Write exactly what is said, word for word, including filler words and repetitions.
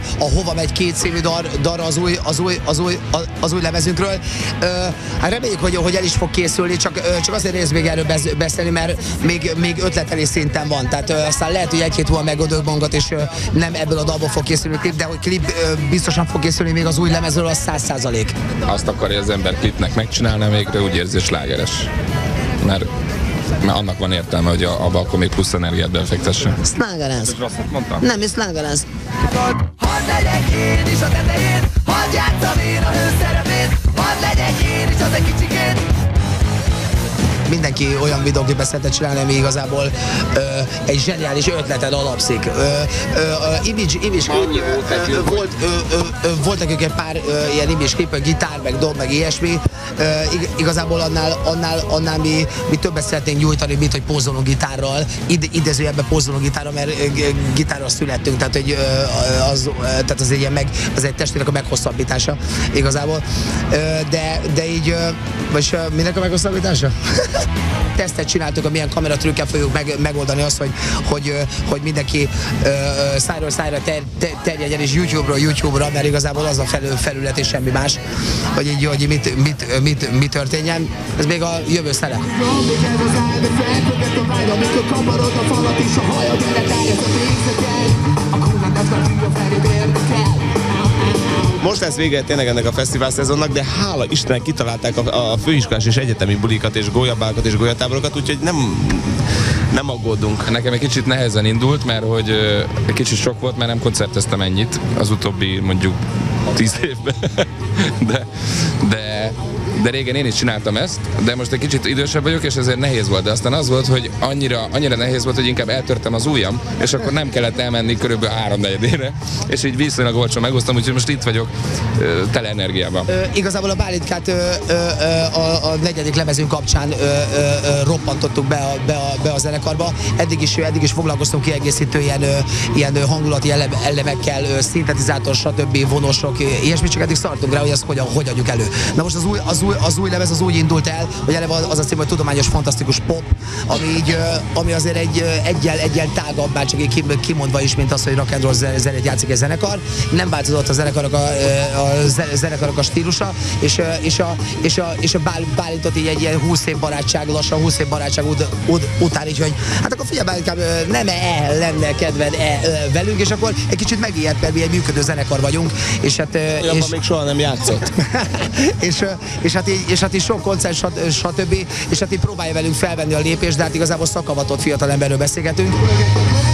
a Hova megy két című dar, dar az, új, az, új, az, új, az új lemezünkről. Hát reméljük, hogy, hogy el is fog készülni, csak, csak azért nézd még erről beszélni, mert még, még ötletelés szinten van. Tehát aztán lehet, hogy egy-két hónap megoldok magunkat, és nem ebből a dalból fog készülni klip, de hogy klip biztosan fog készülni még az új lemezről, az száz százalék. Azt akarja az ember klipnek megcsinálni, végre úgy érzi, slágeres. Mert, mert annak van értelme, hogy abba akkor még plusz energiát befektesse. Slágerez. Rosszat mondtam? Nem, ez slágerez. Hadd legyek én is a tetején, hadd játszam én a hőszerepét, hadd legyek én is az egy kicsikét. Mindenki olyan videóklipet szeretne csinálni, ami igazából ö, egy zseniális ötleted alapszik. Ö, ö, ö, image, image klip, ö, ö, volt, ö, ö, ö, volt nekünk egy pár ö, ilyen image klip, gitár, meg dob, meg ilyesmi. Ö, ig, igazából annál, annál, annál mi, mi többet szeretnénk nyújtani, mint hogy pózolunk gitárral. Ide, idézőjelben pózolunk gitárral, mert gitárral születtünk, tehát, hogy az, tehát az egy ilyen meg, az egy testének a meghosszabbítása igazából. Ö, de, de így, vagy minek a meghosszabbítása? Tesztet csináltuk, hogy milyen kameratrükkel fogjuk meg, megoldani azt, hogy, hogy, hogy mindenki ö, szájról szájra ter, ter, terjedjen, és YouTube-ról YouTube-ra, mert igazából az a felül, felület és semmi más, hogy így, hogy mit, mit, mit, mit történjen. Ez még a jövő szele. Most lesz vége tényleg ennek a fesztivál szezonnak, de hála Istennek kitalálták a, a főiskolás és egyetemi bulikat és gólyabákat és gólyatáborokat, úgyhogy nem, nem aggódunk. Nekem egy kicsit nehezen indult, mert hogy egy kicsit sok volt, mert nem koncerteztem ennyit az utóbbi mondjuk tíz évben. De, de, de régen én is csináltam ezt, de most egy kicsit idősebb vagyok, és ezért nehéz volt. De aztán az volt, hogy annyira, annyira nehéz volt, hogy inkább eltörtem az ujjam, és akkor nem kellett elmenni körülbelül háromnegyedére, és így viszonylag olcsón megosztom, úgyhogy most itt vagyok tele energiában. Ö, igazából a Bálintkát ö, ö, a, a negyedik lemezünk kapcsán ö, ö, ö, roppantottuk be a, be, a, be a zenekarba. Eddig is, eddig is foglalkoztunk kiegészítő ilyen, ö, ilyen hangulati ele, elemekkel, ö, szintetizátor, stb. Vonósok, ilyesmi, csak eddig szartunk rá, hogy ezt hogyan, hogy adjuk elő. Na most az új, az új, az új lemez az úgy indult el, hogy eleve az a cím, hogy tudományos, fantasztikus pop, ami, így, ami azért egy egyel, egyel tágabb, bár csak így kimondva is, mint az, hogy rock and roll zenét játszik egy zenekar. Nem változott a zenekarok a, a zenekarok a stílusa, és, és a, és a, és a Bálintot így egy ilyen húsz év barátság, lassan húsz év barátság ut, ut, után így, hogy hát akkor figyelj, Bálintkám, nem e lenne kedved e velünk, és akkor egy kicsit megijedt, mert mi egy működő zenekar vagyunk, és hát... Olyanban és, még soha nem játszott. és, és, hát így, és hát így sok koncert, stb. És hát így próbálja velünk felvenni a lépést, de hát igazából szakavatott fiatalemberről beszélgetünk.